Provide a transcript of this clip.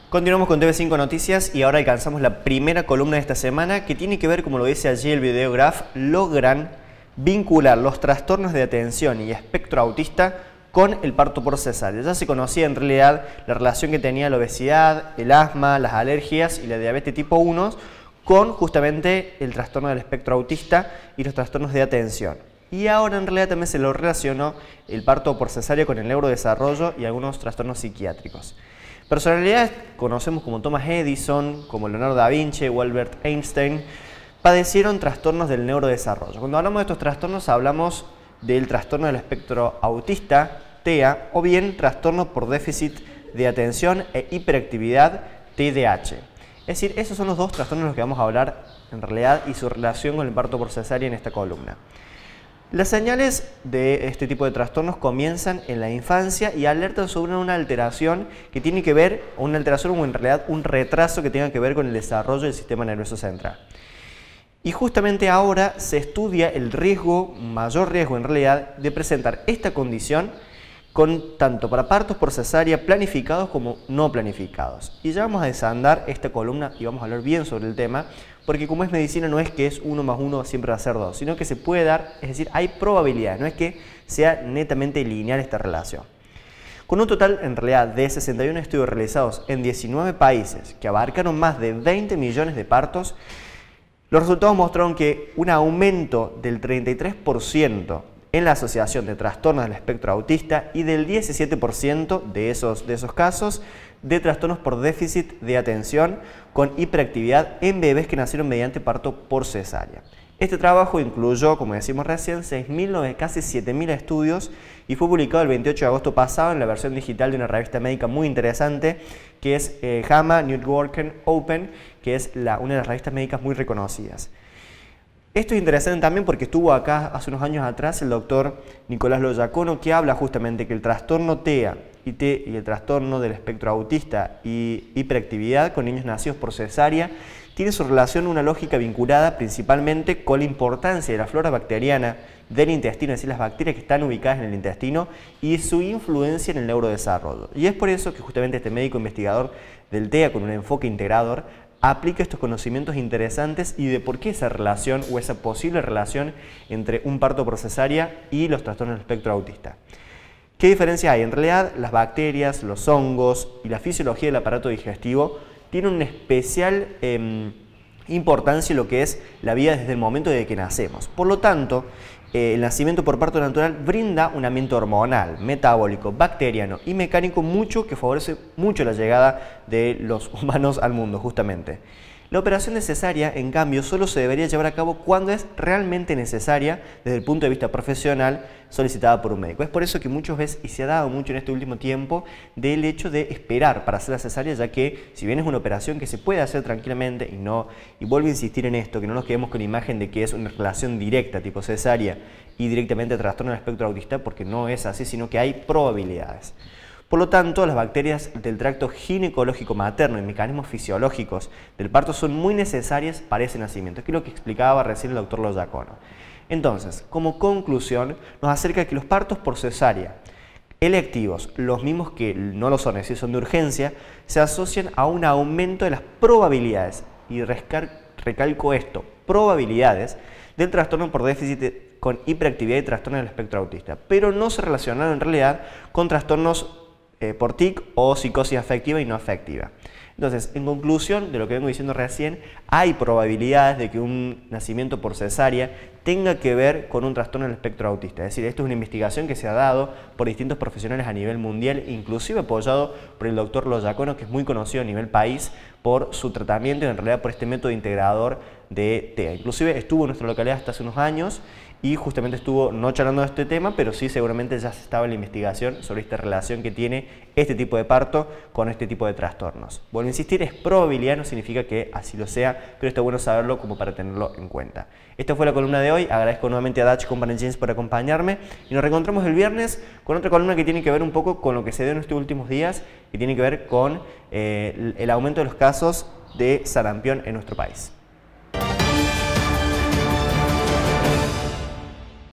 Continuamos con TV5 Noticias y ahora alcanzamos la primera columna de esta semana que tiene que ver, como lo dice allí el videograph, logran vincular los trastornos de atención y espectro autista con el parto por cesárea. Ya se conocía en realidad la relación que tenía la obesidad, el asma, las alergias y la diabetes tipo 1 con justamente el trastorno del espectro autista y los trastornos de atención. Y ahora en realidad también se lo relacionó el parto por cesárea con el neurodesarrollo y algunos trastornos psiquiátricos. Personalidades conocemos como Thomas Edison, como Leonardo da Vinci o Albert Einstein, padecieron trastornos del neurodesarrollo. Cuando hablamos de estos trastornos hablamos del trastorno del espectro autista, TEA, o bien trastorno por déficit de atención e hiperactividad, TDAH. Es decir, esos son los dos trastornos de los que vamos a hablar en realidad y su relación con el parto por cesárea en esta columna. Las señales de este tipo de trastornos comienzan en la infancia y alertan sobre una alteración que tiene que ver, una alteración o en realidad un retraso que tenga que ver con el desarrollo del sistema nervioso central. Y justamente ahora se estudia el riesgo, mayor riesgo en realidad, de presentar esta condición tanto para partos por cesárea planificados como no planificados. Y ya vamos a desandar esta columna y vamos a hablar bien sobre el tema, porque como es medicina no es que es 1 más 1 siempre va a ser 2, sino que se puede dar, es decir, hay probabilidades, no es que sea netamente lineal esta relación. Con un total en realidad de 61 estudios realizados en 19 países que abarcaron más de 20 millones de partos, los resultados mostraron que un aumento del 33% en la asociación de trastornos del espectro autista y del 17% de esos casos de trastornos por déficit de atención con hiperactividad en bebés que nacieron mediante parto por cesárea. Este trabajo incluyó, como decimos recién, casi 7.000 estudios y fue publicado el 28 de agosto pasado en la versión digital de una revista médica muy interesante que es JAMA Network Open, que es una de las revistas médicas muy reconocidas. Esto es interesante también porque estuvo acá hace unos años atrás el doctor Nicolás Loyacono, que habla justamente que el trastorno TEA y el trastorno del espectro autista y hiperactividad con niños nacidos por cesárea tiene su relación una lógica vinculada principalmente con la importancia de la flora bacteriana del intestino, es decir, las bacterias que están ubicadas en el intestino y su influencia en el neurodesarrollo. Y es por eso que justamente este médico investigador del TEA con un enfoque integrador aplica estos conocimientos interesantes y de por qué esa relación o esa posible relación entre un parto por cesárea y los trastornos del espectro autista. ¿Qué diferencia hay? En realidad, las bacterias, los hongos y la fisiología del aparato digestivo tienen una especial importancia en lo que es la vida desde el momento de que nacemos. Por lo tanto, el nacimiento por parto natural brinda un ambiente hormonal, metabólico, bacteriano y mecánico que favorece mucho la llegada de los humanos al mundo, justamente. La operación de cesárea, en cambio, solo se debería llevar a cabo cuando es realmente necesaria desde el punto de vista profesional solicitada por un médico. Es por eso que muchas veces, y se ha dado mucho en este último tiempo, del hecho de esperar para hacer la cesárea, ya que si bien es una operación que se puede hacer tranquilamente y vuelvo a insistir en esto, que no nos quedemos con la imagen de que es una relación directa tipo cesárea y directamente trastorno del espectro autista, porque no es así, sino que hay probabilidades. Por lo tanto, las bacterias del tracto ginecológico materno y mecanismos fisiológicos del parto son muy necesarias para ese nacimiento, que es lo que explicaba recién el doctor Loyacono. Entonces, como conclusión, nos acerca que los partos por cesárea electivos, los mismos que no lo son, es decir, son de urgencia, se asocian a un aumento de las probabilidades, y recalco esto, probabilidades del trastorno por déficit con hiperactividad y trastorno del espectro autista, pero no se relacionaron en realidad con trastornos por TIC o psicosis afectiva y no afectiva. Entonces, en conclusión de lo que vengo diciendo recién, hay probabilidades de que un nacimiento por cesárea tenga que ver con un trastorno del espectro autista. Es decir, esto es una investigación que se ha dado por distintos profesionales a nivel mundial, inclusive apoyado por el doctor Loyacono, que es muy conocido a nivel país por su tratamiento y en realidad por este método integrador de TEA. Inclusive estuvo en nuestra localidad hasta hace unos años y justamente estuvo no charlando de este tema, pero sí seguramente ya se estaba en la investigación sobre esta relación que tiene este tipo de parto con este tipo de trastornos. Vuelvo a insistir, es probabilidad, no significa que así lo sea, pero está bueno saberlo como para tenerlo en cuenta. Esta fue la columna de hoy, agradezco nuevamente a Dutch Company Jeans por acompañarme y nos reencontramos el viernes con otra columna que tiene que ver un poco con lo que se dio en estos últimos días y tiene que ver con el aumento de los casos de sarampión en nuestro país.